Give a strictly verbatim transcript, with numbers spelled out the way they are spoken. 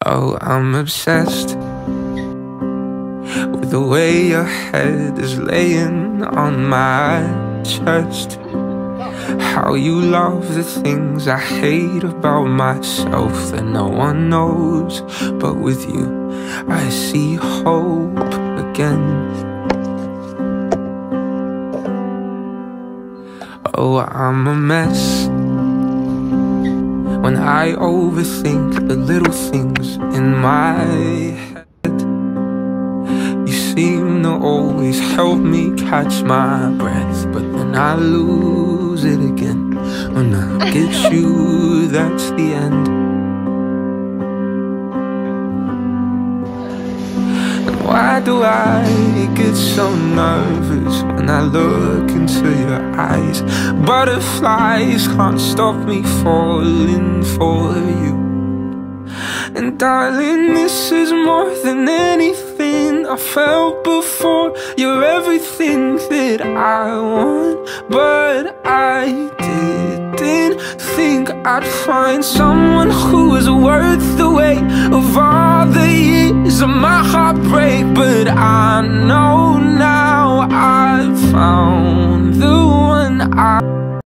Oh, I'm obsessed with the way your head is laying on my chest. How you love the things I hate about myself that no one knows. But with you, I see hope again. Oh, I'm a mess when I overthink the little things in my head. You seem to always help me catch my breath, but then I lose it again. When I get you, that's the end. And why do I get so nervous when I look into your eyes? Butterflies can't stop me falling for you. And darling, this is more than anything I felt before. You're everything that I want, but I didn't think I'd find someone who was worth the weight of all the years of my heartbreak. But I know